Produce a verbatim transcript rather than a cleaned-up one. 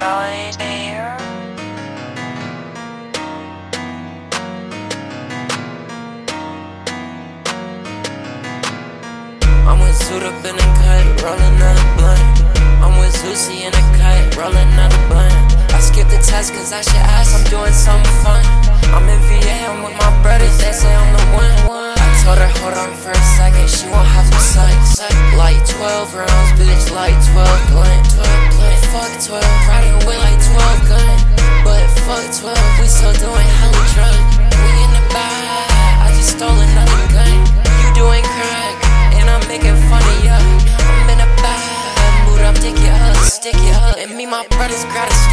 right here. I'm with Zoot up in a cut, rolling out a blunt. I'm with Zoot in a cut, rolling out a blunt. I skipped the test cause I should ask, I'm doing something fun. I'm in V A, I'm with my brothers, they say I'm the one. I told her hold on for a second, she won't have to suck. Like twelve rounds, bitch, like twelve blunt. Fuck twelve, riding with like twelve gun. But fuck twelve, we still doing hella drugs. We in the bag, I just stole another gun. You doing crack, and I'm making fun of ya. I'm in a bag, mood up, dick it up, stick it up. And me, my brothers grab a